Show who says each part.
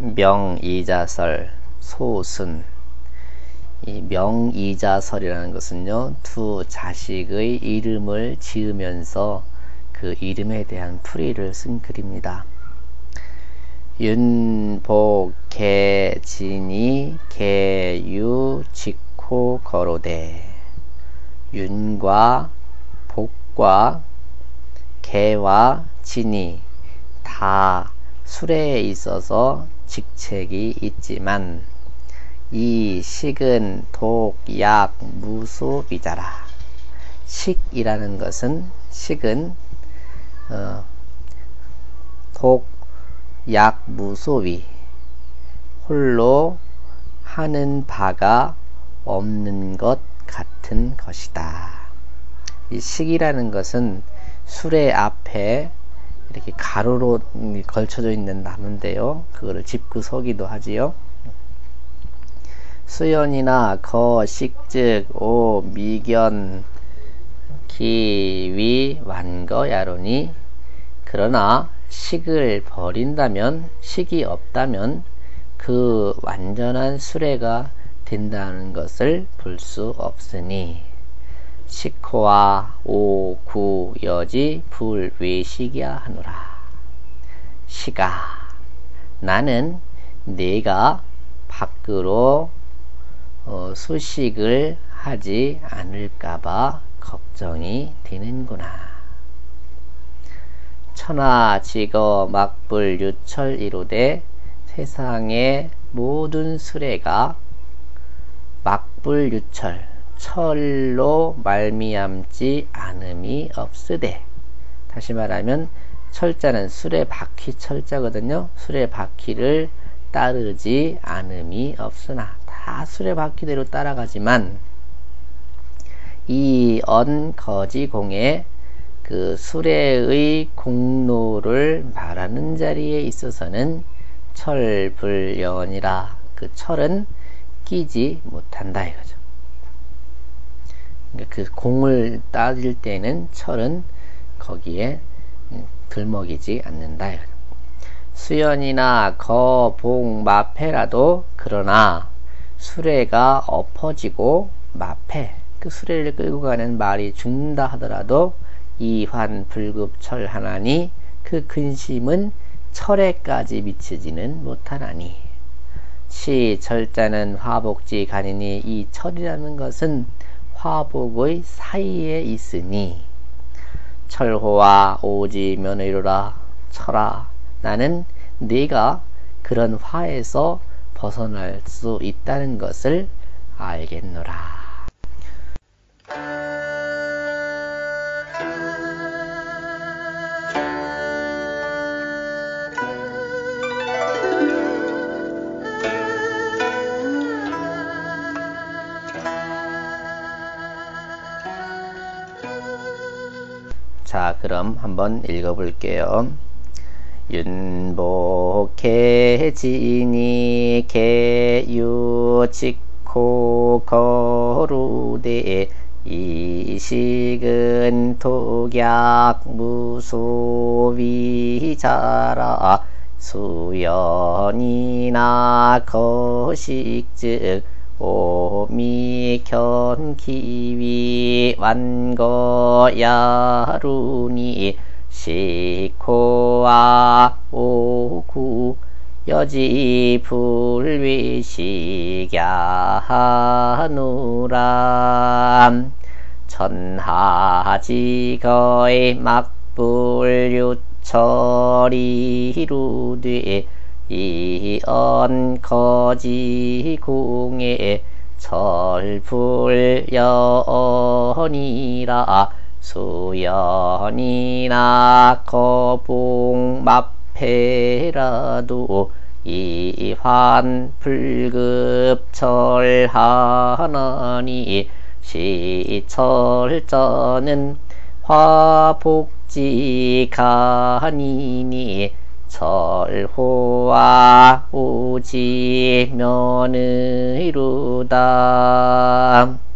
Speaker 1: 명이자설, 소순. 이 명이자설이라는 것은요, 두 자식의 이름을 지으면서 그 이름에 대한 풀이를 쓴 글입니다. 윤복개진이 개유직호 거로되. 윤과 복과 개와 진이 다 수레에 있어서 직책이 있지만 이 식은 독약 무소비자라. 식이라는 것은 독약 무소비, 홀로 하는 바가 없는 것 같은 것이다. 이 식이라는 것은 수레 앞에 이렇게 가로로 걸쳐져 있는 나무인데요, 그거를 집구서기도 하지요. 수연이나 거식즉 오 미견 기위 완거야로니. 그러나 식을 버린다면, 식이 없다면 그 완전한 수레가 된다는 것을 볼 수 없으니 식호와 오구 여지 불외식이야 하노라. 시가 나는 내가 밖으로 수식을 하지 않을까봐 걱정이 되는구나. 천하직어 막불유철이로되. 세상의 모든 수레가 막불유철, 철로 말미암지 않음이 없으되. 다시 말하면 철자는 수레 바퀴 철자거든요. 수레 바퀴를 따르지 않음이 없으나, 다 수레 바퀴대로 따라가지만 이 언거지공에 그 수레의 공로를 말하는 자리에 있어서는 철불연이라. 그 철은 끼지 못한다 이거죠. 그러니까 그 공을 따질 때는 철은 거기에 들먹이지 않는다 이거죠. 수연이나 거봉 마패라도. 그러나 수레가 엎어지고 마패, 그 수레를 끌고 가는 말이 죽는다 하더라도 이환 불급철 하나니 그 근심은 철에까지 미치지는 못하나니. 시철자는 화복지 가니니. 이 철이라는 것은 화복의 사이에 있으니. 철호와 오지 면의로라. 철아, 나는 네가 그런 화에서 벗어날 수 있다는 것을 알겠노라. 자, 그럼 한번 읽어볼게요. 윤복개진이 개유직호 거루되. 이식은 독약 무소비자라. 수연이나 거식즉 오미견기위 완거야루니. 식호와 오구 여지 불위식야하노라. 천하직어의 막불유철이루되. 이언거지공에 철불연이라. 수연이나 거봉 마패라도. 이환 불급철하나니. 시철자는 화복지 가니니. 철호와 오지 면의로다.